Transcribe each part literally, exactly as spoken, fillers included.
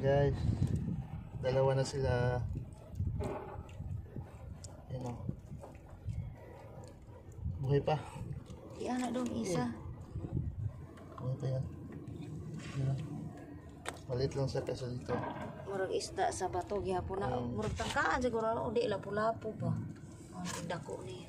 guys, dalawa na sila. Yan o, buhay pa. Iyan na dong isa. Buhay pa yan. Yan o, malit lang siya kasi dito. Murag isda sa bato gyapon na. Um, Murag tangkaan siguro o di lapu-lapu ba. Ang dako niya.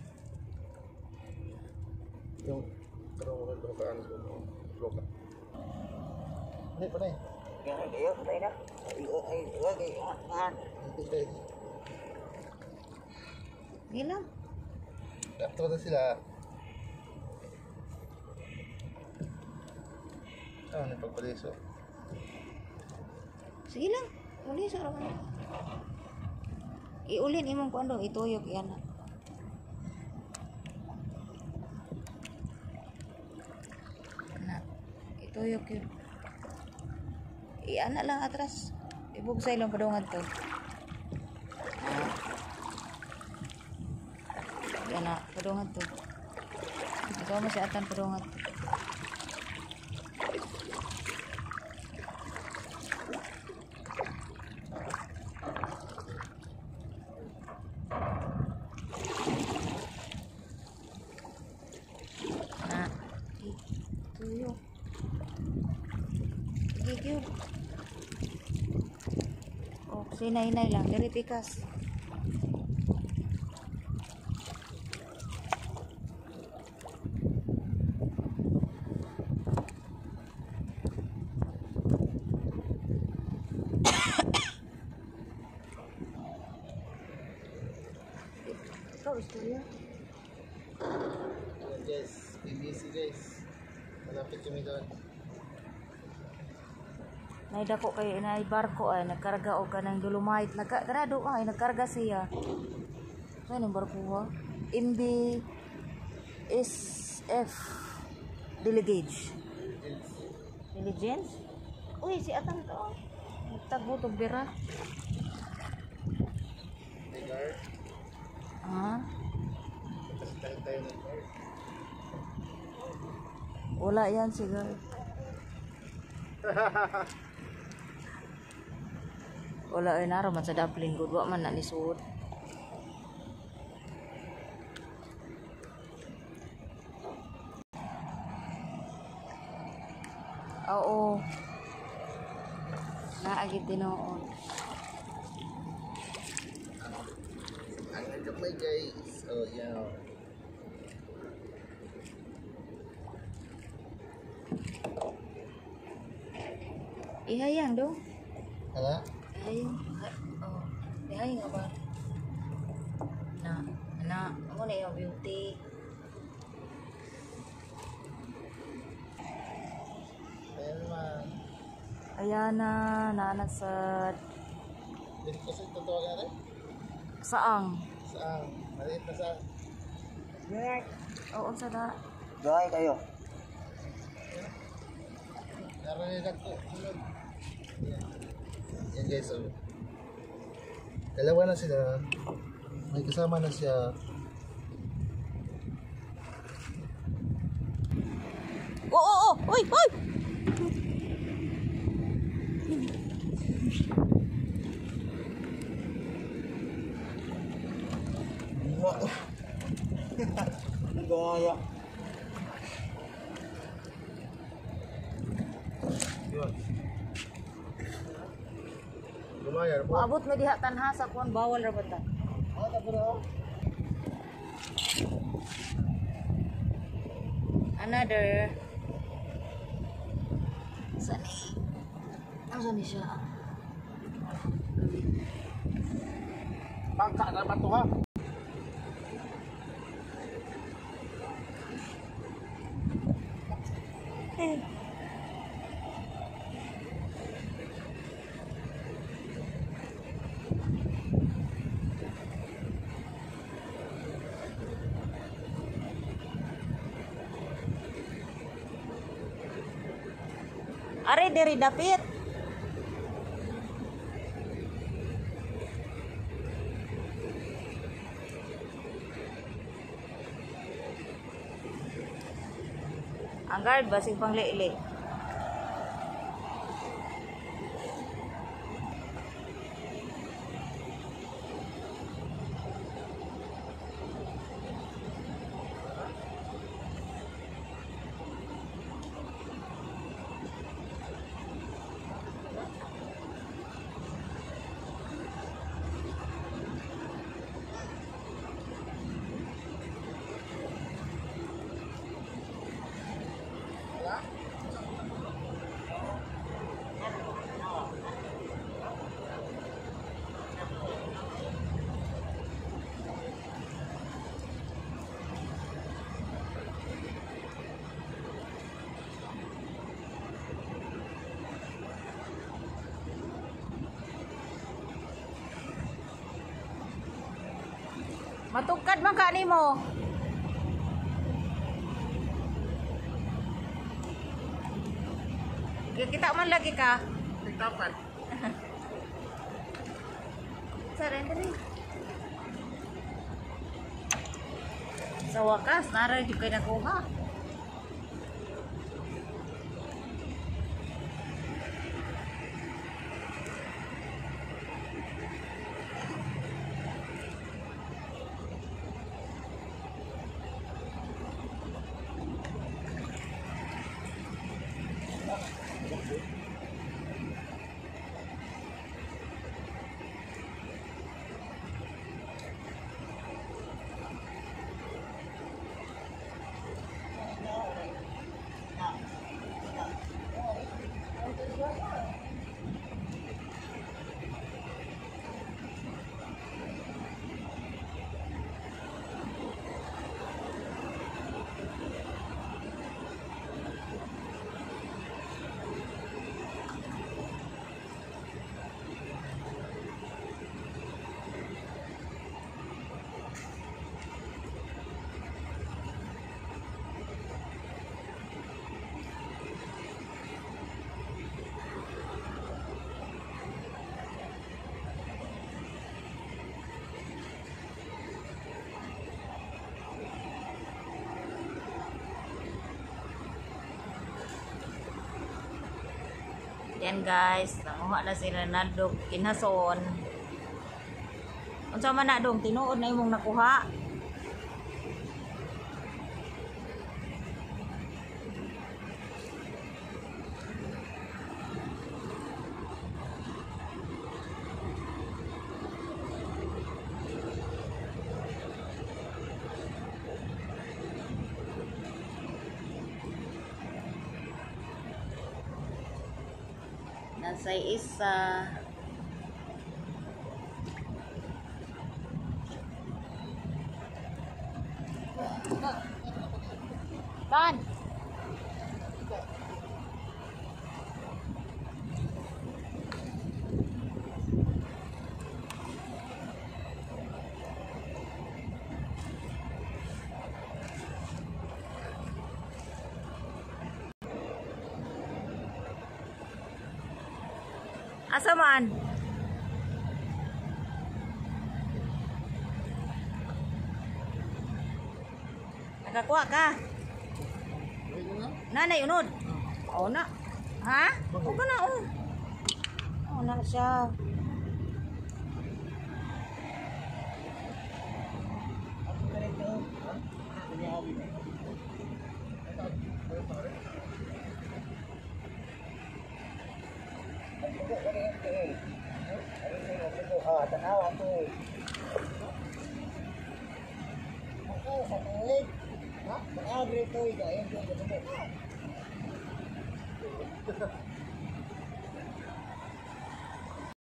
Yung karong mga brokaan ko mo. Broka. Hindi pa na eh. Yan kayo, tayo na. Ay, ay, ay, ay, Hindi pa Gilang. After na sila. Ah, ano pagpaliso? Sige lang. Uli sa raman. Iulin imong kuan daw ituyok yan. Na. Ituyok yun. Iana lang atras. Ibugsay lang kadungad to. Ah. Yan na, kadungad to. Ikaw mo si atan kadungad. Na. Ituyok. Sige, oh, sinay-nay lang, dari pikas. Ikaw, istorya. Guys, B B C guys. Malapit kami doon. Naidako kay inay barko ay nagkarga og kanang dolomite. Nagkarado ay nagkarga siya. Sa ning barko ha? M B S F Diligence. Diligence? Uy, si atang to. Nagtagbo to bira. Tigar. Ha? Kasi tayo tayo ng car. Wala yan sigar. Wala ay naro man sa dumpling good wa man na ni suod. Oo. Naagid dinoon. Ang nagkamay guys. Oh, yeah. Ihayang dong. Hala? Ihayang. Oh, ihayang nga ba? Na, na, ako na yung beauty. Ayan naman. Ayan na, nanasad. Dito kasi totoo nga rin. Saang? Saan? Maliit na saan? Oo, sa da. Gawin kayo. Narinig ko. Yan guys, oh. Dalawa na sila. May kasama na siya. Oo, oo, oo. Uy, uy! Gaya. Yun. Lumayan po. Maabot mo diha tanha sa kuan bawal ra bata. Ah, bro. Another. Sani. Asa ni siya? Bangka na ba ito ha? Eh. Are diri dapit. Ang guard basig pang liili. Matugkad man ka nimo. Kita man lagi ka. Tigtapan. Surrender. Sa wakas, nara yung kayo nakuha. Yan guys, nanguha na sila na dog kinason. Unsa man na dong tinuod na imong nakuha? Nasa isa. Tan. Asa man? Nakakuha ka? Nanay unod? Oo na. Ha? Oo ka na, oo. Oo na siya. Oh, tanawa ko. Ako, sa tuwid. Ha? Mag-agree to, ikaw. Ayun, ayun, ayun.